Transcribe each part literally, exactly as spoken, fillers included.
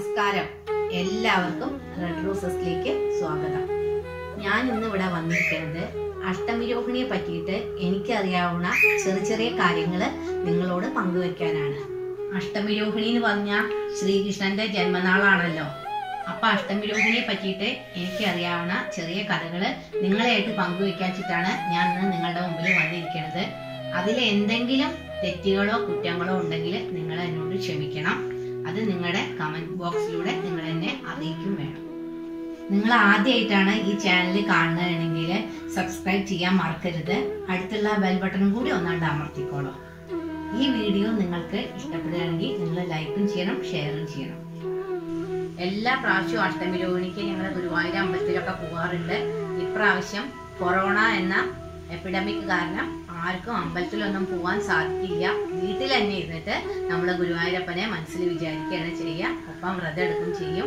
നമസ്കാരം, എല്ലാവർക്കും റെഡ് റോസസിലേക്ക് സ്വാഗതം. ഞാൻ ഇന്ന് ഇവിടെ വന്നിരിക്കുന്നത് അഷ്ടമിരോഹിണിയെ പറ്റിയിട്ട് എനിക്കറിയാവുന്ന ചെറിയ ചെറിയ കാര്യങ്ങൾ നിങ്ങളോട് പങ്കുവെക്കാനാണ്. അഷ്ടമിരോഹിണി എന്ന് പറഞ്ഞാൽ ശ്രീകൃഷ്ണന്റെ ജന്മനാളാണല്ലോ. അപ്പൊ അഷ്ടമിരോഹിണിയെ പറ്റിയിട്ട് എനിക്കറിയാവുന്ന ചെറിയ കഥകൾ നിങ്ങളെയായിട്ട് പങ്കുവെക്കാച്ചിട്ടാണ് ഞാൻ ഇന്ന് നിങ്ങളുടെ മുമ്പിൽ വന്നിരിക്കുന്നത്. അതിൽ എന്തെങ്കിലും തെറ്റുകളോ കുറ്റങ്ങളോ ഉണ്ടെങ്കിൽ നിങ്ങൾ എന്നോട് ക്ഷമിക്കണം. അത് നിങ്ങളുടെ കമന്റ് ബോക്സിലൂടെ നിങ്ങൾ എന്നെ അറിയിക്കും വേണം. നിങ്ങൾ ആദ്യമായിട്ടാണ് ഈ ചാനൽ കാണുന്നതെങ്കിൽ സബ്സ്ക്രൈബ് ചെയ്യാൻ മറക്കരുത്. അടുത്തുള്ള ബെൽ ബട്ടണും കൂടി ഒന്നാണ്ട് അമർത്തിക്കോളൂ. ഈ വീഡിയോ നിങ്ങൾക്ക് ഇഷ്ടപ്പെടുകയാണെങ്കിൽ നിങ്ങൾ ലൈക്കും ചെയ്യണം, ഷെയറും ചെയ്യണം. എല്ലാ പ്രാവശ്യവും അഷ്ടമിരോഹിണിക്ക് ഞങ്ങൾ ഗുരുവായൂർ അമ്പലത്തിലൊക്കെ പോകാറുണ്ട്. ഇപ്രാവശ്യം കൊറോണ എന്ന എപ്പിഡമിക് കാരണം ആർക്കും അമ്പലത്തിലൊന്നും പോകാൻ സാധിക്കില്ല. വീട്ടിൽ തന്നെ ഇരുന്നിട്ട് നമ്മൾ ഗുരുവായൂരപ്പനെ മനസ്സിൽ വിചാരിക്കുകയാണ് ചെയ്യുക. ഒപ്പം വ്രതം എടുക്കും ചെയ്യും.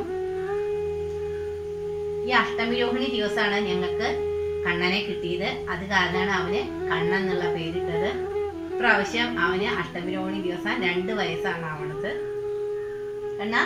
ഈ അഷ്ടമിരോഹിണി ദിവസമാണ് ഞങ്ങൾക്ക് കണ്ണനെ കിട്ടിയത്. അത് കാരണമാണ് അവന് കണ്ണൻ എന്നുള്ള പേരിട്ടത്. ഇപ്രാവശ്യം അവന് അഷ്ടമിരോഹിണി ദിവസം രണ്ട് വയസ്സാണ് ആവണത്. കണ്ണാ,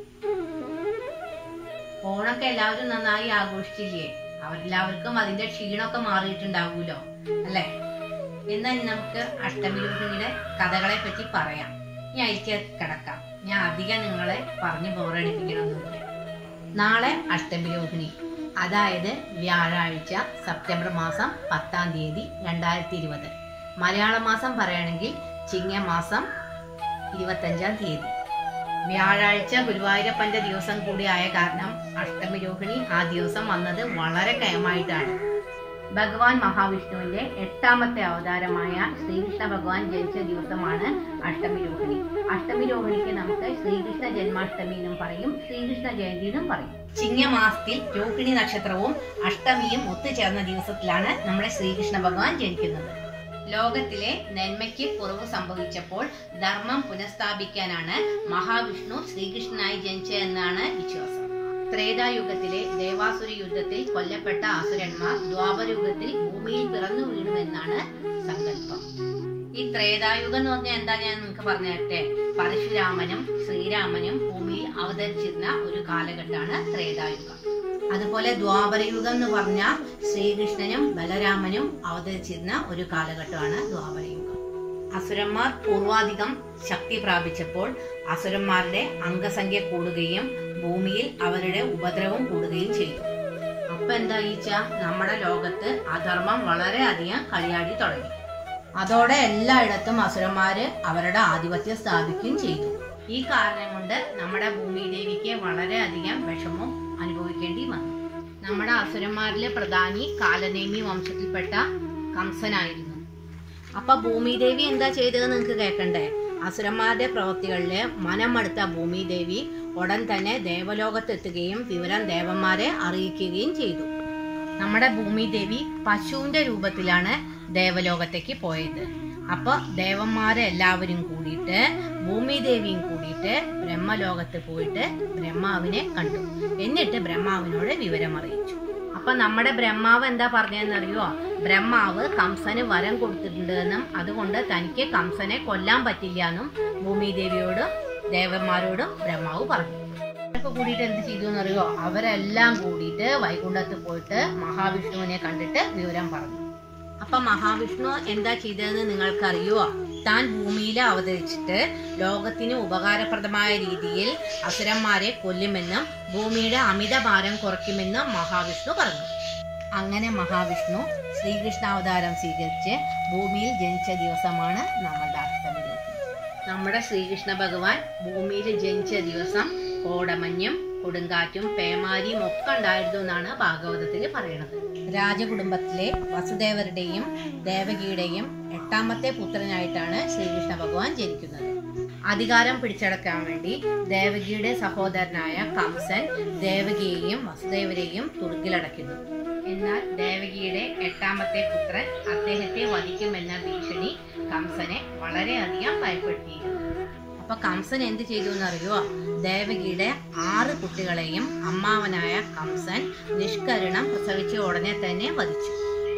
ഓണൊക്കെ എല്ലാവരും നന്നായി ആഘോഷിച്ചില്ലേ? അവരെല്ലാവർക്കും അതിന്റെ ക്ഷീണമൊക്കെ മാറിയിട്ടുണ്ടാവൂലോ അല്ലെ? എന്നാൽ നമുക്ക് അഷ്ടമിരോഹിണിയുടെ കഥകളെ പറ്റി പറയാം. ഞാൻ അതിലേക്ക് കിടക്കാം. ഞാൻ അധികം നിങ്ങളെ പറഞ്ഞു ബോറടിപ്പിക്കണമെന്നില്ല. നാളെ അഷ്ടമിരോഹിണി, അതായത് വ്യാഴാഴ്ച സെപ്റ്റംബർ മാസം പത്താം തീയതി രണ്ടായിരത്തി ഇരുപത്. മലയാള മാസം പറയുകയാണെങ്കിൽ ചിങ്ങമാസം ഇരുപത്തഞ്ചാം തീയതി. വ്യാഴാഴ്ച ഗുരുവായൂരപ്പന്റെ ദിവസം കൂടിയായ കാരണം അഷ്ടമിരോഹിണി ആ ദിവസം വന്നത് വളരെ കയമായിട്ടാണ്. ഭഗവാൻ മഹാവിഷ്ണുവിന്റെ എട്ടാമത്തെ അവതാരമായ ശ്രീകൃഷ്ണ ഭഗവാൻ ജനിച്ച ദിവസമാണ് അഷ്ടമിരോഹിണി. അഷ്ടമിരോഹിണിക്ക് നമുക്ക് ശ്രീകൃഷ്ണ ജന്മാഷ്ടമി എന്നും പറയും, ശ്രീകൃഷ്ണ ജയന്തി എന്നും പറയും. ചിങ്ങമാസത്തിൽ രോഹിണി നക്ഷത്രവും അഷ്ടമിയും ഒത്തുചേർന്ന ദിവസത്തിലാണ് നമ്മുടെ ശ്രീകൃഷ്ണ ഭഗവാൻ ജനിക്കുന്നത്. ലോകത്തിലെ നന്മയ്ക്ക് കുറവ് സംഭവിച്ചപ്പോൾ ധർമ്മം പുനഃസ്ഥാപിക്കാനാണ് മഹാവിഷ്ണു ശ്രീകൃഷ്ണനായി ജനിച്ചതെന്നാണ് വിശ്വാസം. ത്രേതായുഗത്തിലെ ദേവാസുര യുദ്ധത്തിൽ കൊല്ലപ്പെട്ട അസുരന്മാർ ദ്വാപരയുഗത്തിൽ ഭൂമിയിൽ പിറന്നു വീണുവെന്നാണ് സങ്കല്പം. ഈ ത്രേതായുഗം എന്ന് പറഞ്ഞാൽ എന്താ, ഞാൻ നിങ്ങൾക്ക് പറഞ്ഞു തരട്ടെ. പരശുരാമനും ശ്രീരാമനും ഭൂമിയിൽ അവതരിച്ചിരുന്ന ഒരു കാലഘട്ടമാണ് ത്രേതായുഗം. അതുപോലെ ദ്വാപരയുഗം എന്ന് പറഞ്ഞാൽ ശ്രീകൃഷ്ണനും ബലരാമനും അവതരിച്ചിരുന്ന ഒരു കാലഘട്ടമാണ് ദ്വാപരയുഗം. അസുരന്മാർ പൂർവാധികം ശക്തി പ്രാപിച്ചപ്പോൾ അസുരന്മാരുടെ അംഗസംഖ്യ കൂടുകയും ഭൂമിയിൽ അവരുടെ ഉപദ്രവം കൂടുകയും ചെയ്തു. അപ്പൊ എന്താ വെച്ചാ നമ്മുടെ ലോകത്ത് അധർമ്മം വളരെ അധികം കളിയാടി തുടങ്ങി. അതോടെ എല്ലായിടത്തും അസുരന്മാര് അവരുടെ ആധിപത്യം സ്ഥാപിക്കുകയും ചെയ്തു. ഈ കാരണം കൊണ്ട് നമ്മുടെ ഭൂമി ദേവിക്ക് വളരെ അധികം വിഷമം അനുഭവിക്കേണ്ടി വന്നു. നമ്മുടെ അസുരന്മാരിലെ പ്രധാനി കാലനേമി വംശത്തിൽപ്പെട്ട കംസനായിരുന്നു. അപ്പൊ ഭൂമിദേവി എന്താ ചെയ്തത് നിങ്ങൾക്ക് കേൾക്കണ്ടേ? അസുരന്മാരുടെ പ്രവൃത്തികളില് മനമടുത്ത ഭൂമിദേവി ഉടൻ തന്നെ ദേവലോകത്തെത്തുകയും വിവരം ദേവന്മാരെ അറിയിക്കുകയും ചെയ്തു. നമ്മുടെ ഭൂമിദേവി പശുവിന്റെ രൂപത്തിലാണ് ദേവലോകത്തേക്ക് പോയത്. അപ്പൊ ദേവന്മാരെ എല്ലാവരും കൂടിയിട്ട് ഭൂമിദേവിയും കൂടിയിട്ട് ബ്രഹ്മലോകത്ത് പോയിട്ട് ബ്രഹ്മാവിനെ കണ്ടു. എന്നിട്ട് ബ്രഹ്മാവിനോട് വിവരം അറിയിച്ചു. അപ്പൊ നമ്മുടെ ബ്രഹ്മാവ് എന്താ പറഞ്ഞതെന്നറിയോ? ബ്രഹ്മാവ് കംസന് വരം കൊടുത്തിട്ടുണ്ട് എന്നും അതുകൊണ്ട് തനിക്ക് കംസനെ കൊല്ലാൻ പറ്റില്ല എന്നും ഭൂമിദേവിയോടും ദേവന്മാരോടും ബ്രഹ്മാവ് പറഞ്ഞു. അവരൊക്കെ കൂടിയിട്ട് എന്ത് ചെയ്തു എന്നറിയോ? അവരെല്ലാം കൂടിയിട്ട് വൈകുണ്ഠത്ത് പോയിട്ട് മഹാവിഷ്ണുവിനെ കണ്ടിട്ട് വിവരം പറഞ്ഞു. അപ്പൊ മഹാവിഷ്ണു എന്താ ചെയ്തതെന്ന് നിങ്ങൾക്കറിയോ? താൻ ഭൂമിയിൽ അവതരിച്ചിട്ട് ലോകത്തിന് ഉപകാരപ്രദമായ രീതിയിൽ അസുരന്മാരെ കൊല്ലുമെന്നും ഭൂമിയുടെ അമിത ഭാരം കുറയ്ക്കുമെന്നും മഹാവിഷ്ണു പറഞ്ഞു. അങ്ങനെ മഹാവിഷ്ണു ശ്രീകൃഷ്ണാവതാരം സ്വീകരിച്ച് ഭൂമിയിൽ ജനിച്ച ദിവസമാണ് നമ്മുടെ അഷ്ടമിരോഹിണി. നമ്മുടെ ശ്രീകൃഷ്ണ ഭഗവാൻ ഭൂമിയിൽ ജനിച്ച ദിവസം കോടമഞ്ഞും കൊടുങ്കാറ്റും പേമാരിയും ഒക്കെ ഉണ്ടായിരുന്നു എന്നാണ് ഭാഗവതത്തിൽ പറയുന്നത്. രാജകുടുംബത്തിലെ വസുദേവരുടെയും ദേവകിയുടെയും എട്ടാമത്തെ പുത്രനായിട്ടാണ് ശ്രീകൃഷ്ണ ഭഗവാൻ ജനിക്കുന്നത്. അധികാരം പിടിച്ചടക്കാൻ വേണ്ടി ദേവകിയുടെ സഹോദരനായ കംസൻ ദേവകിയെയും വസുദേവരെയും തുറുങ്കിലടയ്ക്കുന്നു. എന്നാൽ ദേവകിയുടെ എട്ടാമത്തെ പുത്രൻ അദ്ദേഹത്തെ വധിക്കുമെന്ന ഭീഷണി കംസനെ വളരെയധികം ഭയപ്പെടുത്തിയിരുന്നു. അപ്പൊ കംസൻ എന്ത് ചെയ്തു എന്നറിയോ? ദേവകിയുടെ ആറ് കുട്ടികളെയും അമ്മാവനായ കംസൻ നിഷ്കരുണം പ്രസവിച്ച ഉടനെ തന്നെ വധിച്ചു.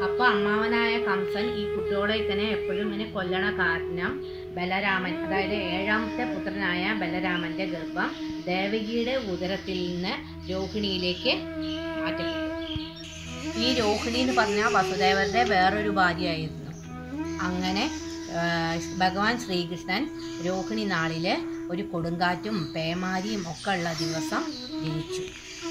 അപ്പൊ അമ്മാവനായ കംസൻ ഈ കുട്ടികളെ ഇങ്ങനെ എപ്പോഴും ഇങ്ങനെ കൊല്ലണ കാരണം ബലരാമൻ, അതായത് ഏഴാമത്തെ പുത്രനായ ബലരാമന്റെ ഗർഭം ദേവകിയുടെ ഉദരത്തിൽ നിന്ന് രോഹിണിയിലേക്ക് മാറ്റപ്പെട്ടു. ഈ രോഹിണി എന്ന് പറഞ്ഞാൽ വസുദേവരുടെ വേറൊരു ഭാര്യയായിരുന്നു. അങ്ങനെ ഭഗവാൻ ശ്രീകൃഷ്ണൻ രോഹിണി നാളില് ഒരു കൊടുങ്കാറ്റും പേമാരിയും ഒക്കെ ഉള്ള ദിവസം ജനിച്ചു.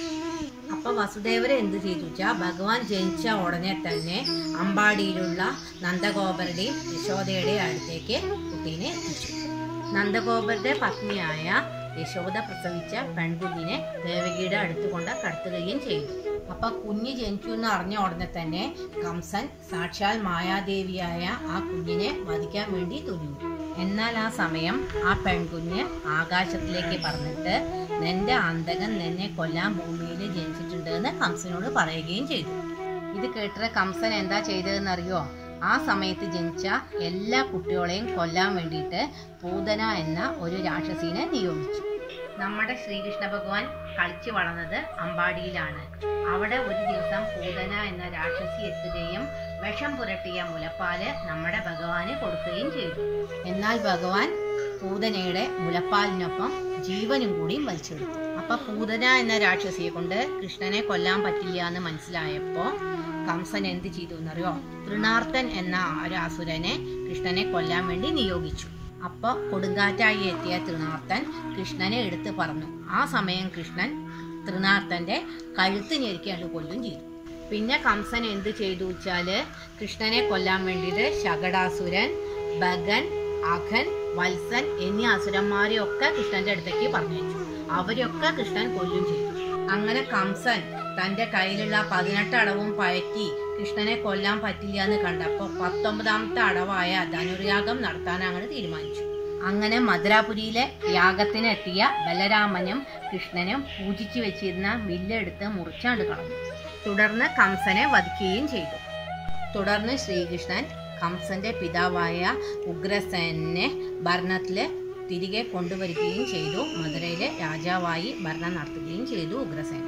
അപ്പൊ വസുദേവരെ എന്ത് ചെയ്തു വെച്ചാൽ ഭഗവാൻ ജനിച്ച ഉടനെ തന്നെ അമ്പാടിയിലുള്ള നന്ദഗോപരുടെയും യശോദയുടെയും അടുത്തേക്ക് കുട്ടീനെ എത്തിച്ചു. നന്ദഗോപരുടെ പത്നിയായ യശോദ പ്രസവിച്ച പെൺകുഞ്ഞിനെ ദേവകിയുടെ അടുത്ത് കൊണ്ട് കടത്തുകയും ചെയ്തു. അപ്പൊ കുഞ്ഞ് ജനിച്ചു എന്ന് അറിഞ്ഞ ഉടനെ തന്നെ കംസൻ സാക്ഷാൽ മായാദേവിയായ ആ കുഞ്ഞിനെ വധിക്കാൻ വേണ്ടി തുനിഞ്ഞു. എന്നാൽ ആ സമയം ആ പെൺകുഞ്ഞ് ആകാശത്തിലേക്ക് പറഞ്ഞിട്ട് നിന്റെ അന്തകൻ നിന്നെ കൊല്ലാൻ ഭൂമിയിൽ ജനിച്ചിട്ടുണ്ട് എന്ന് കംസനോട് പറയുകയും ചെയ്തു. ഇത് കേട്ടിട്ട് കംസൻ എന്താ ചെയ്തതെന്നറിയോ? ആ സമയത്ത് ജനിച്ച എല്ലാ കുട്ടികളെയും കൊല്ലാൻ വേണ്ടിയിട്ട് പൂതന എന്ന ഒരു രാക്ഷസീനെ നിയോഗിച്ചു. നമ്മുടെ ശ്രീകൃഷ്ണ ഭഗവാൻ കളിച്ചു വളർന്നത് അമ്പാടിയിലാണ്. അവിടെ ഒരു ദിവസം പൂതന എന്ന രാക്ഷസി എത്തുകയും വിഷം പുരട്ടിയ മുലപ്പാല് നമ്മുടെ ഭഗവാന് കൊടുക്കുകയും ചെയ്തു. എന്നാൽ ഭഗവാൻ പൂതനയുടെ മുലപ്പാലിനൊപ്പം ജീവനും കൂടി വലിച്ചെടുത്തു. അപ്പൊ പൂതന എന്ന രാക്ഷസിയെ കൊണ്ട് കൃഷ്ണനെ കൊല്ലാൻ പറ്റില്ല എന്ന് മനസ്സിലായപ്പോ കംസൻ എന്ത് ചെയ്തു എന്നറിയോ? തൃണാർത്തൻ എന്ന ഒരു അസുരനെ കൃഷ്ണനെ കൊല്ലാൻ വേണ്ടി നിയോഗിച്ചു. അപ്പൊ കൊടുങ്കാറ്റായി എത്തിയ തൃണാർത്തൻ കൃഷ്ണനെ എടുത്ത് പറഞ്ഞു. ആ സമയം കൃഷ്ണൻ തൃണാർത്തന്റെ കഴുത്ത് ഞെരിക്കാണ്ട് കൊല്ലും ചെയ്തു. പിന്നെ കംസൻ എന്ത് ചെയ്തു വെച്ചാല് കൃഷ്ണനെ കൊല്ലാൻ വേണ്ടിയിട്ട് ശകടാസുരൻ, ഭഗൻ, അഘൻ, വത്സൻ എന്നീ അസുരന്മാരെയൊക്കെ കൃഷ്ണന്റെ അടുത്തേക്ക് പറഞ്ഞയച്ചു. അവരൊക്കെ കൃഷ്ണൻ കൊല്ലും ചെയ്തു. അങ്ങനെ കംസൻ തന്റെ കയ്യിലുള്ള പതിനെട്ട് അടവും പയറ്റി കൃഷ്ണനെ കൊല്ലാൻ പറ്റില്ല എന്ന് കണ്ടപ്പോൾ പത്തൊമ്പതാമത്തെ അടവായ ധനുർയാഗം നടത്താൻ അങ്ങനെ തീരുമാനിച്ചു. അങ്ങനെ മധുരാപുരിയിലെ യാഗത്തിന് എത്തിയ ബലരാമനും കൃഷ്ണനും പൂജിച്ചു വെച്ചിരുന്ന വില്ലെടുത്ത് മുറിച്ചാണ്ട് കളഞ്ഞു. തുടർന്ന് കംസനെ വധിക്കുകയും ചെയ്തു. തുടർന്ന് ശ്രീകൃഷ്ണൻ കംസന്റെ പിതാവായ ഉഗ്രസേനെ ഭരണത്തില് തിരികെ കൊണ്ടുവരികയും ചെയ്തു. മധുരയിലെ രാജാവായി ഭരണം നടത്തുകയും ചെയ്തു ഉഗ്രസേന.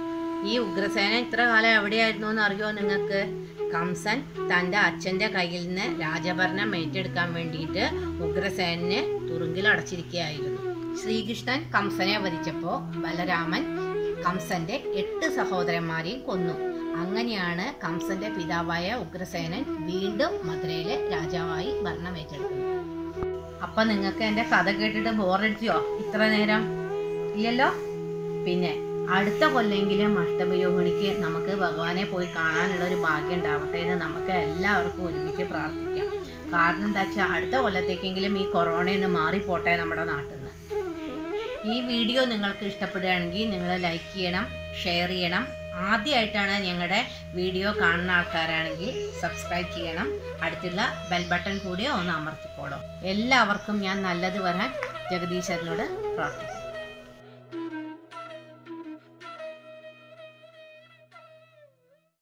ഈ ഉഗ്രസേന ഇത്ര കാലം എവിടെയായിരുന്നു എന്ന് അറിയോ നിങ്ങൾക്ക്? കംസൻ തൻ്റെ അച്ഛൻ്റെ കയ്യിൽ നിന്ന് രാജഭരണം ഏറ്റെടുക്കാൻ വേണ്ടിയിട്ട് ഉഗ്രസേനെ തുറുങ്കിൽ അടച്ചിരിക്കുകയായിരുന്നു. ശ്രീകൃഷ്ണൻ കംസനെ വധിച്ചപ്പോൾ ബലരാമൻ കംസന്റെ എട്ട് സഹോദരന്മാരെയും കൊന്നു. അങ്ങനെയാണ് കംസന്റെ പിതാവായ ഉഗ്രസേനൻ വീണ്ടും മധുരയിലെ രാജാവായി ഭരണം ഏറ്റെടുക്കുന്നത്. അപ്പൊ നിങ്ങൾക്ക് എന്റെ കഥ കേട്ടിട്ട് ബോറടിച്ചോ ഇത്ര നേരം? ഇല്ലല്ലോ. പിന്നെ അടുത്ത കൊല്ലെങ്കിലും അഷ്ടമിരോഹിണിക്ക് നമുക്ക് ഭഗവാനെ പോയി കാണാനുള്ള ഒരു ഭാഗ്യം ഉണ്ടാവട്ടെ എന്ന് നമുക്ക് എല്ലാവർക്കും ഒരുമിച്ച് പ്രാർത്ഥിക്കാം. കാരണം എന്താ വെച്ചാൽ അടുത്ത കൊല്ലത്തേക്കെങ്കിലും ഈ കൊറോണയിൽ നിന്ന് മാറിപ്പോട്ടെ നമ്മുടെ നാട്ടിൽ നിന്ന്. ഈ വീഡിയോ നിങ്ങൾക്ക് ഇഷ്ടപ്പെടുകയാണെങ്കിൽ നിങ്ങൾ ലൈക്ക് ചെയ്യണം, ഷെയർ ചെയ്യണം. ആദ്യമായിട്ടാണ് ഞങ്ങളുടെ വീഡിയോ കാണുന്ന ആൾക്കാരാണെങ്കിൽ സബ്സ്ക്രൈബ് ചെയ്യണം. അടുത്തുള്ള ബെൽ ബട്ടൺ കൂടി ഒന്ന് അമർത്തിക്കോളൂ. എല്ലാവർക്കും ഞാൻ നല്ലത് വരാൻ ജഗദീശ്വരനോട് പ്രാർത്ഥിക്കുന്നു.